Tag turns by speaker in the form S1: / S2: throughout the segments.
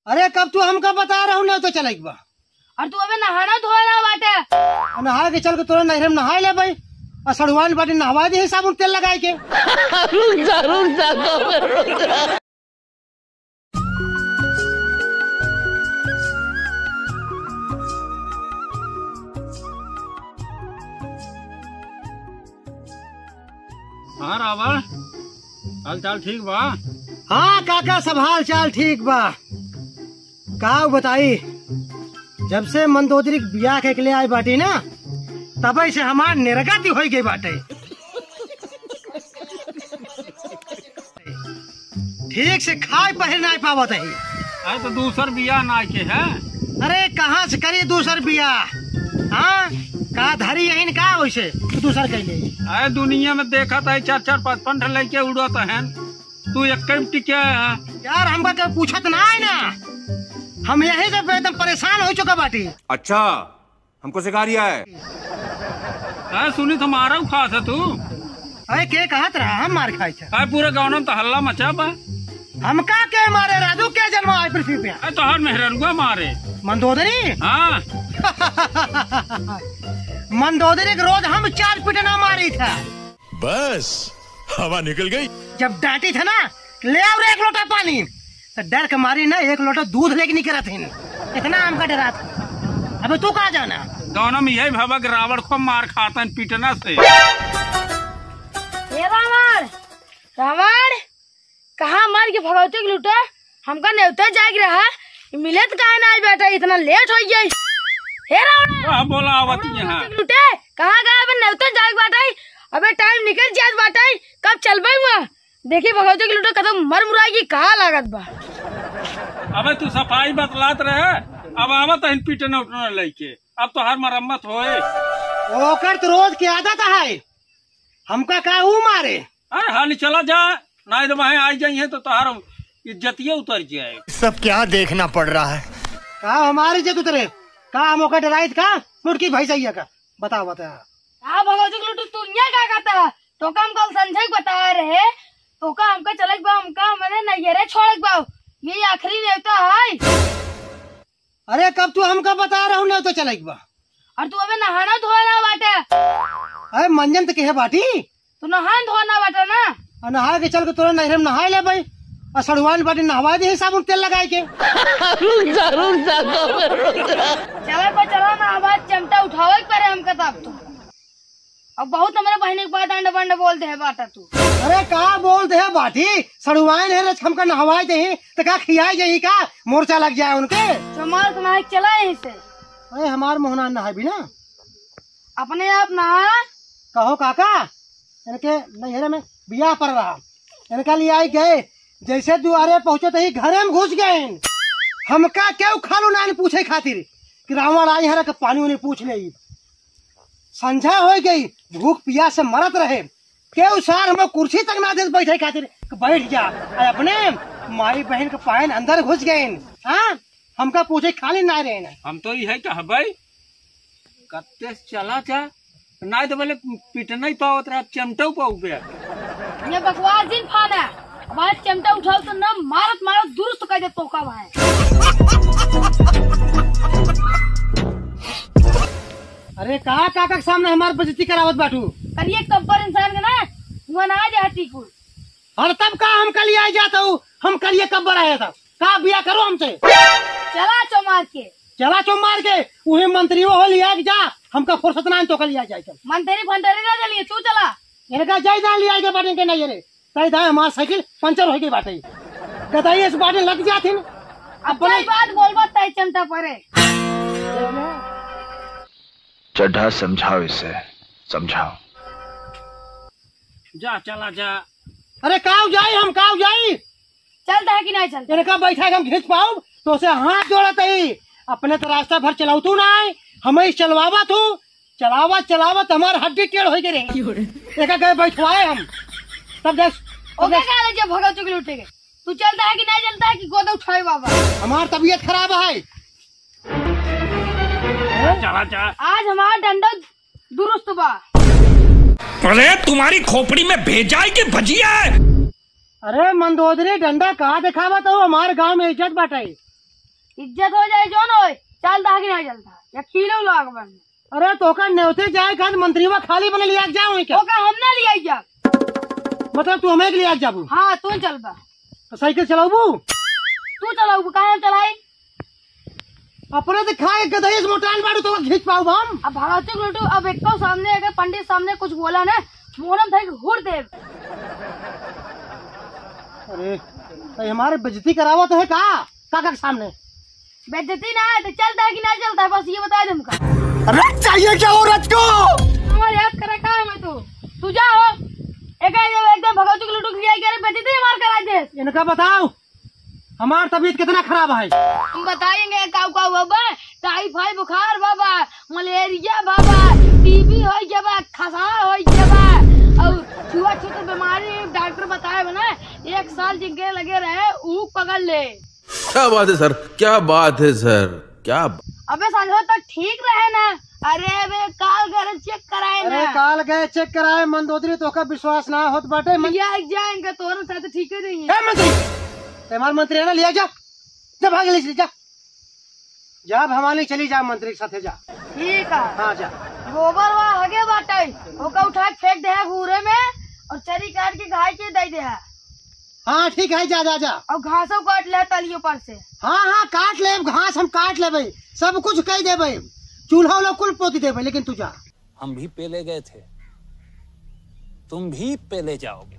S1: अरे कब तू हमका बता रहा हूँ ना तो चल बा।
S2: और तू अबे नहाना धोना बाटे।
S1: नहा के चल के तोरा नहरे में नहा ले भाई और सड़ुआन बाटी नहवा दे साबुन तेल लगाए के।
S3: हाँ रावण, हाल चाल ठीक बा?
S1: हाँ काका सब हाल चाल ठीक बा। का बताई, जब से मंदोदरी बियाह के लिए आई बाटी ना तब से हमार निरगति हो गई बाटे। ठीक से खाए पहन नहीं पावत है।
S3: अरे तो दूसर बियाह ना के है।
S1: अरे कहाँ से करी दूसर बियाह? हाँ का धरी यही का वैसे दूसर के लिए।
S3: अरे दुनिया में देखा था 4-4-5-5 लड़के उड़त है, तू एक टिके है।
S1: यार हमका क्या पूछत ना है ना, हम यही से एकदम परेशान हो चुका बाटी।
S4: अच्छा हमको सिखा रिया है।
S3: अरे सुनी तो मारा खा था तू।
S1: अरे के कहत रहा हम मार खाए थे?
S3: अरे पूरे गाँव में तो हल्ला मचा बा।
S1: हमका के मारे राजू के जन्म आए पृथ्वी पे?
S3: अरे तो हर मेहरनुआ मारे
S1: मंदोदरी।
S3: हाँ
S1: मंदोदरी के रोज हम 4 पिटना मारी था।
S5: बस हवा निकल गई।
S1: जब डांटी था ना ले आओ रे 1 लोटा पानी, तो डर के मारी ना 1 लोटा दूध लेके निकला थे। इतना हमका डरा था। अबे तू कहाँ जाना?
S3: गाँव में यही भावा कि रावण को मार खाता है पीटना से।
S2: रावण रावण कहाँ मार के भगवती के लूटा? हमका न्योता जाग रहा मिले तो कहा ना आज बेटा इतना लेट हो गई। हे रावण
S3: बोला आवती यहाँ
S2: लूटे कहाँ गया? अबे न्योता जाग बाटाई, अबे टाइम निकल जात बाटाई, कब चल वहाँ देखी भगवती के लूटे कदम मर मुराई कहाँ लागत बा।
S3: अबे तू सफाई बतलात रहे, अब आवत है पीटना उठना लेके। अब तो हर मरम्मत होए।
S1: ओकर तो रोज की आदत है, हमका का ऊ मारे।
S3: अरे हाल चला जा, नहीं तो वहाँ आई जाइए तो तार इज्जतिये उतर जाए।
S5: सब क्या देखना पड़ रहा है।
S1: का हमारी इज्जत उतरे? का मौका डराइत का मुर्गी भैंसैया का? बताओ बता।
S2: हाँ भगवती के लूटे तू क्या कहता? तो हम कल संजय बता रहे तो का हमका चलक बा, हमका मैंने नैयरे छोड़क बा, ये आखिरी न्योता है।
S1: अरे कब तू हमका बता रहा हूँ ना तो चल बा।
S2: और तू अबे नहाना धोना बाटे।
S1: अरे मंजन तो के बाटी
S2: तू नहान धोना बाटे ना।
S1: और नहा के चल के तोरा नहरे में नहा ले भाई और सड़ुआन बाटी नहवा दे साबुन तेल लगाए के।
S2: चला ना आवाज चमटा उठावे करे हमका तब तो। अब बहुत हमारे बहनी के बाद अंडा बंडा बोलते है बाटा तू।
S1: अरे का बोलते है बाटी? सड़ुआन है हमका नहवाए दे तो का खियाई जाही का मोर्चा लग जाए उनके।
S2: चमार तुम्हारे चला यहीं से।
S1: अरे हमार मोहना नहा भी ना
S2: अपने आप नहा।
S1: कहो काका इनके नहरे में बियाह पड़ रहा, इनका लिए आई गए, जैसे दुआरे पहुंचे तो ही घरे में घुस गए। हमका क्यों खालू ना पूछे खातिर कि रावण आई है पानी उन्हें पूछ ले। संझा हो गई, भूख पिया से मरत रहे, क्यों सार हम कुर्सी तक ना दे बैठे खातिर बैठ जा। अपने माई बहन के पायन अंदर घुस गए। हाँ हमका पूछे खाली ना रहे।
S3: हम तो ये है कि भाई कत्ते चला जा नहीं तो बोले पीटना ही पावत रहा, चमटा पाऊ गया।
S2: ये बकवास दिन फाना आवाज चमटा उठाओ तो ना मारत मारत दुरुस्त कर दे तो का भाई।
S1: अरे कहा काका के सामने हमारे बेइज्जती करावत बाटू?
S2: करिए कब्बर इंसान के ना हुआ ना जाती कुल।
S1: और तब का हम कल आई जाता हूँ, हम कल ये कब्बर आया था का बिया करो हमसे।
S2: चला चमार के
S1: चला चो मार के उन्हें मंत्री हो लिया जा, हमका फुर्सत ना तो कल लिया जाए।
S2: मंत्री फंटरी ना चलिए तू चला।
S1: इनका जाय ना लिया के बाटे के नहीं रे तय दा हमार साइकिल पंचर हो गई बाटे कदाई इस बाटे लग जाती।
S2: अब कोई बात बोलबा तय चमटा परे।
S6: चड्ढा समझाओ इसे, समझाओ।
S3: जा चला जा।
S1: अरे काव जाई हम काव जाई?
S2: चलता है कि नहीं चलता?
S1: इनका बैठा हम खींच पाऊ तो उसे हाथ जोड़त ही। अपने तो रास्ता भर चलाऊ तू ना हमें चलवावा तू चलावत हमार हड्डी टेढ़ हो गए। एक गए बैठवाए हम तब देख
S2: ओके का जब भगत चुक लूटेगे। तू चलता है कि नहीं चलता है कि गोदा उठाए बाबा?
S1: हमार तबीयत खराब है।
S3: चला जा।
S2: आज हमारा डंडा दुरुस्त बा।
S5: अरे तुम्हारी खोपड़ी में भेजाई की भजिया है।
S1: अरे मंदोदरी डंडा कहाँ दिखावा तो हमारे गांव में इज्जत बाटे।
S2: इज्जत हो जाए जो न हो, चलता कि नहीं चलता या खीलो लाग बन।
S1: अरे तो का न्योते जाए खाद मंत्री वा खाली बने लिया जाओ क्या?
S2: ओका हम ना लिया जा।
S1: मतलब तू हमें लिया जाबू?
S2: हाँ तू चल बा।
S1: तो साइकिल चलाऊ?
S2: तू चलाऊ काहे हम चलाई?
S1: अपने तो खाए गदही से मोटान बाड़ू तो खींच पाऊ हम।
S2: अब भगवती लूटू अब एक तो सामने अगर पंडित सामने कुछ बोला ना मोहरम था कि हुर दे।
S1: अरे तो हमारे बेइज्जती करावत है का काका के सामने?
S2: बेइज्जती ना है तो चलता है कि नहीं चलता है बस ये बता दे हमका।
S1: रथ चाहिए क्या हो रथ को?
S2: हमारे याद करे का है मैं तू जा हो एकदम भगवती लूटू लिया करे बेइज्जती मार करा दे।
S1: इनका बताओ हमार तबीयत कितना खराब है?
S2: हम बताएंगे काऊ काऊ बाबा, टाइफाइड बुखार बाबा, मलेरिया बाबा, टीबी हो जाबा, खसार हो जाबा और छुआ-छूत बीमारी डॉक्टर बताए बना 1 साल जिंके लगे रहे ऊ पकड़ ले।
S4: क्या बात है सर, क्या बात है सर, क्या
S2: अबे समझो तो ठीक रहे ना। अरे बे काल घर चेक कराए ना।
S1: अरे काल गए चेक कराए मंदोदरी तो का विश्वास ना होत बाटे।
S2: जाएंगे तोर साथ ठीक है नहीं
S1: ए मंत्री हमारे मंत्री है ना लिया जा भाग ले जा जा भवानी चली जा मंत्री के साथ जा।
S2: ठीक है
S1: हाँ जा।
S2: गोबर वा हगे बाटे ओका उठा के फेंक दे है घूरे में और चरी काट के घाय के दे दे है।
S1: हाँ ठीक है जा जा जा।
S2: और घासों काट ले तलियों पर से।
S1: हाँ काट ले घास हम काट ले भाई सब कुछ कह दे भाई चूल्हा वाला कुल पोती दे भाई लेकिन तू जा।
S7: हम भी पेले गए थे, तुम भी पेले जाओगे।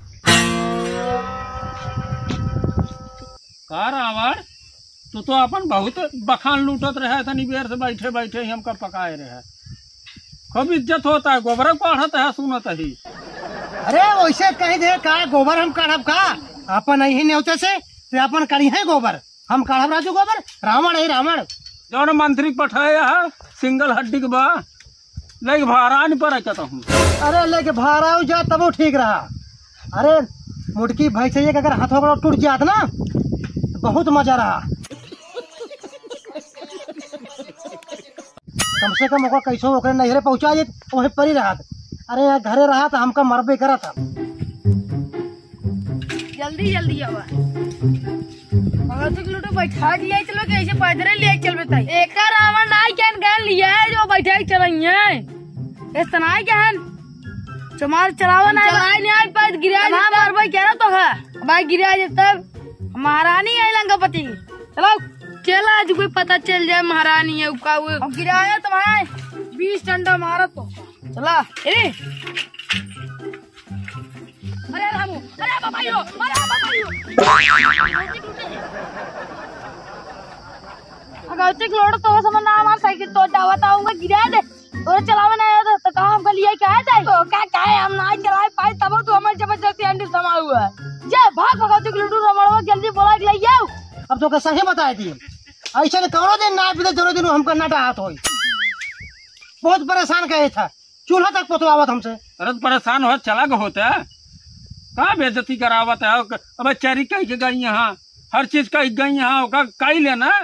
S3: का रावण तू तो अपन बहुत बखान लूटत रहे था निबेर से बैठे बैठे ही हमका पकाए रहे। खूब इज्जत होता है गोबर काढ़त है सुनत ही।
S1: अरे वैसे कह दे का गोबर हम काढ़ब का अपन नहीं न्योते से तो अपन करी है गोबर हम काढ़ब राजू गोबर रावण है रावण
S3: जौन मंत्री पठाया है सिंगल हड्डी के बा लेके भाड़ा नहीं पड़ा कहता हूँ।
S1: अरे लेके भाड़ा जा तब वो ठीक रहा। अरे मुटकी भाई चाहिए कि अगर हाथों का टूट जात ना तो बहुत मजा रहा। कम से कम ओकर कैसो ओकरे नहरे पहुंचा जे वहीं पर ही रहा। अरे यहाँ घरे रहा तो हमका मरबे करा था।
S2: जल्दी जल्दी आवा भगवती लूटो बैठा लिया चलो कैसे पैदल ले चल बताई। एक रावण नाई कैन गैन लिया है जो बैठा चलई है इस तनाई क्या है चमार चलावा ना चलाई नहीं आई पैद गिरा ना मार भाई कह रहा तो है भाई गिरा जे तब महारानी आई लंकापति चलो चला आज कोई पता चल जाए महारानी है उका वो गिराया तुम्हारे 20 डंडा मारा तो चला अरे रामू अरे बाबाइयो भगवती लोड तो समझ ना मार साइकिल तो दावत आऊंगा गिरा दे और चलावे ना तो कहां हम लिया क्या है तो क्या है हम ना चलाए पाए तब तो हमारे जबरदस्ती अंडी संभाल हुआ है। जा भाग भगवती लूडू रमणवा जल्दी बोला के ले आओ।
S1: अब तो सही बताए दी ऐसा कौनो दिन ना पीते दोनों दिन हमका नाटा हाथ हो बहुत परेशान कहे था चूल्हा तक पोतवावत हमसे।
S3: अरे परेशान हो चला के होता है का बेइज्जती करावत है। अब चरी कही के गई यहाँ हर चीज कही गई यहाँ कही लेना।